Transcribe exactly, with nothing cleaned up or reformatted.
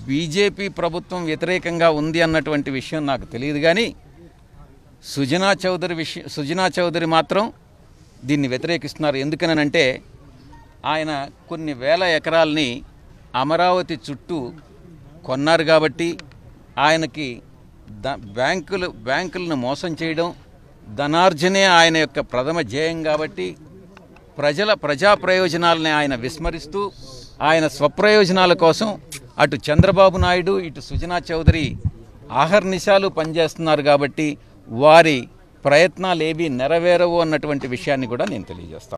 BJP ప్రభుత్వం వ్యతిరేకంగా ఉంది అన్నటువంటి విషయం నాకు తెలియదు. కానీ సుజనా చౌదరి విషయం సుజనా చౌదరి మాత్రం దీన్ని వ్యతిరేకిస్తున్నారు. ఎందుకనంటే ఆయన కొన్ని వేల ఎకరాలని అమరావతి చుట్టూ కొన్నారు కాబట్టి, ఆయనకి ద బ్యాంకులు బ్యాంకులను మోసం చేయడం, ధనార్జనే ఆయన యొక్క ప్రథమ ధ్యేయం కాబట్టి ప్రజల ప్రజా ప్రయోజనాలని ఆయన విస్మరిస్తూ ఆయన స్వప్రయోజనాల కోసం అటు చంద్రబాబు నాయుడు ఇటు సుజనా చౌదరి ఆహర్నిశాలు పనిచేస్తున్నారు. కాబట్టి వారి ప్రయత్నాలు ఏవి నెరవేరవు అన్నటువంటి విషయాన్ని కూడా నేను తెలియజేస్తాను.